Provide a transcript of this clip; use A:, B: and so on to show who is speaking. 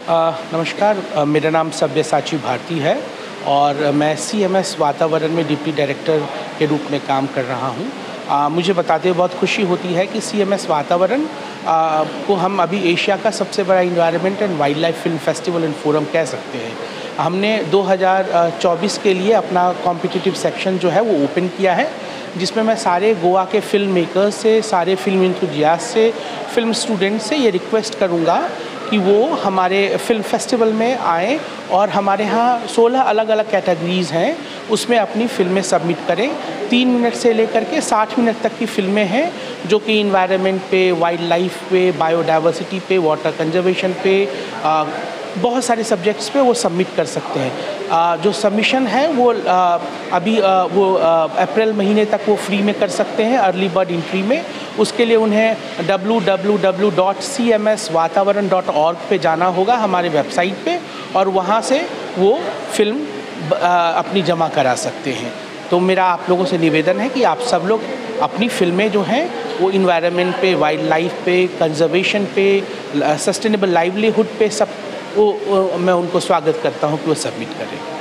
A: नमस्कार, मेरा नाम सब्यसाची भारती है और मैं CMS वातावरण में डिप्टी डायरेक्टर के रूप में काम कर रहा हूँ। मुझे बताते हुए बहुत खुशी होती है कि CMS वातावरण को हम अभी एशिया का सबसे बड़ा environment and wildlife film festival and forum कह सकते हैं। हमने 2024 के लिए अपना कॉम्पिटिटिव सेक्शन जो है वो ओपन किया है, जिसमें मैं सारे गोवा के फिल्म मेकर्स से, सारे फिल्म इंथुजियास्ट से, फिल्म स्टूडेंट से ये रिक्वेस्ट करूँगा कि वो हमारे फिल्म फेस्टिवल में आएँ और हमारे यहाँ 16 अलग अलग कैटेगरीज़ हैं, उसमें अपनी फ़िल्में सबमिट करें। 3 मिनट से लेकर के 60 मिनट तक की फ़िल्में हैं जो कि इन्वायरमेंट पे, वाइल्ड लाइफ पे, बायोडाइवर्सिटी पे, वाटर कंजर्वेशन पे, बहुत सारे सब्जेक्ट्स पे वो सबमिट कर सकते हैं। जो सबमिशन है वो अभी अप्रैल महीने तक वो फ्री में कर सकते हैं, अर्ली बर्ड एंट्री में। उसके लिए उन्हें www.cmswatavaran.org पे जाना होगा, हमारे वेबसाइट पे, और वहाँ से वो फिल्म अपनी जमा करा सकते हैं। तो मेरा आप लोगों से निवेदन है कि आप सब लोग अपनी फ़िल्में जो हैं वो इन्वायरमेंट पे, वाइल्ड लाइफ पे, कंजर्वेशन पे, सस्टेनेबल लाइवलीहुड पे सब मैं उनको स्वागत करता हूँ कि वो सबमिट करें।